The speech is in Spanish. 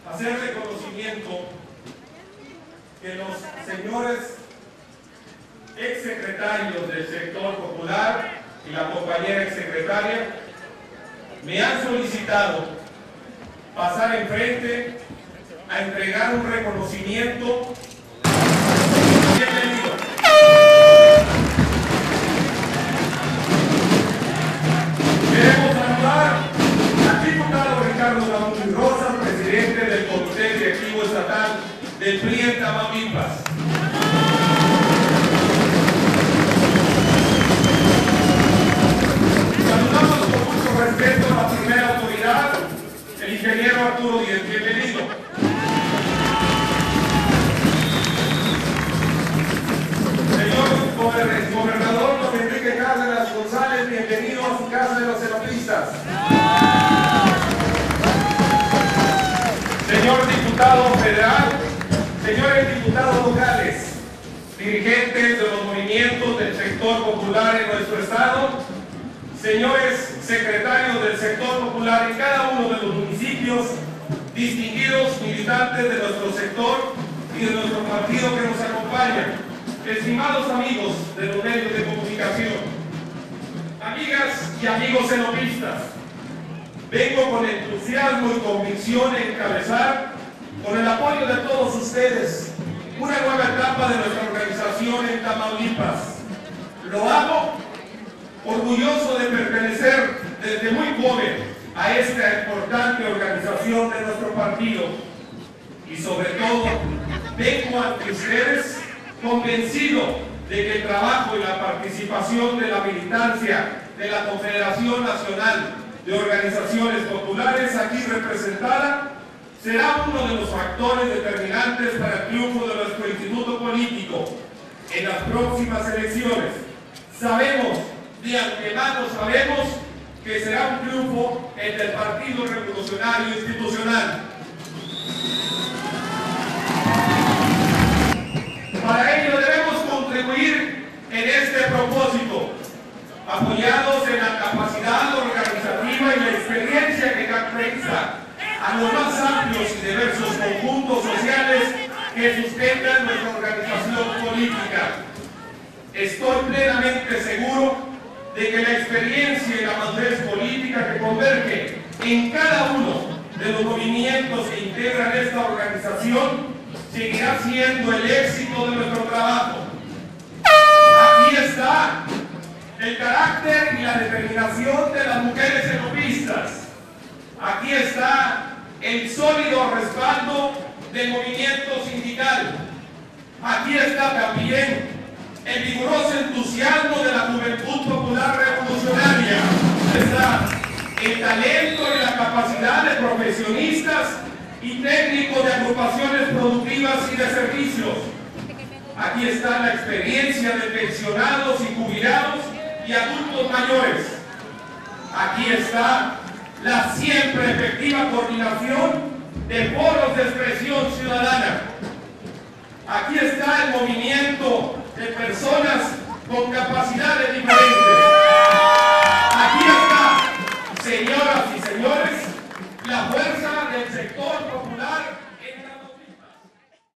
hacer reconocimiento que los señores exsecretarios del sector popular y la compañera exsecretaria me han solicitado pasar enfrente a entregar un reconocimiento. Bienvenido. Queremos saludar al diputado Ricardo Gamboa Rosas, presidente del Comité Directivo Estatal del PRI en Tamaulipas. Saludamos con mucho respeto a la primera autoridad, el ingeniero Arturo Díez. Bienvenido. Señor gobernador don Enrique Cárdenas González, bienvenido a su casa de los cenopistas. Señor diputado federal, señores diputados locales, dirigentes de los movimientos del sector popular en nuestro estado, señores secretarios del sector popular en cada uno de los municipios, distinguidos militantes de nuestro sector y de nuestro partido que nos acompañan, estimados amigos de los medios de comunicación, amigas y amigos cenopistas, vengo con entusiasmo y convicción a encabezar, con el apoyo de todos ustedes, una nueva etapa de nuestra organización en Tamaulipas. Lo hago orgulloso de pertenecer desde muy joven a esta importante organización de nuestro partido y sobre todo vengo ante ustedes convencido de que el trabajo y la participación de la militancia de la Confederación Nacional de Organizaciones Populares aquí representada será uno de los factores determinantes para el triunfo de nuestro instituto político en las próximas elecciones. Sabemos, de antemano sabemos, que será un triunfo entre el Partido Revolucionario Institucional. Para ello debemos contribuir en este propósito, apoyados en la capacidad organizativa y la experiencia que caracteriza a los más amplios y diversos conjuntos sociales que sustentan nuestra organización política. Estoy plenamente seguro de que la experiencia y la madurez política que converge en cada uno de los movimientos que integran esta organización seguirá siendo el éxito de nuestro trabajo. Aquí está el carácter y la determinación de las mujeres cenopistas. Aquí está el sólido respaldo del movimiento sindical. Aquí está también el vigoroso entusiasmo de la juventud popular revolucionaria. Aquí está el talento y la capacidad de profesionistas y técnicos de agrupaciones productivas y de servicios. Aquí está la experiencia de pensionados y jubilados y adultos mayores. Aquí está la siempre efectiva coordinación de foros de expresión ciudadana. Aquí está el movimiento de personas con capacidades diferentes. Aquí está, señoras y señores, la fuerza del sector popular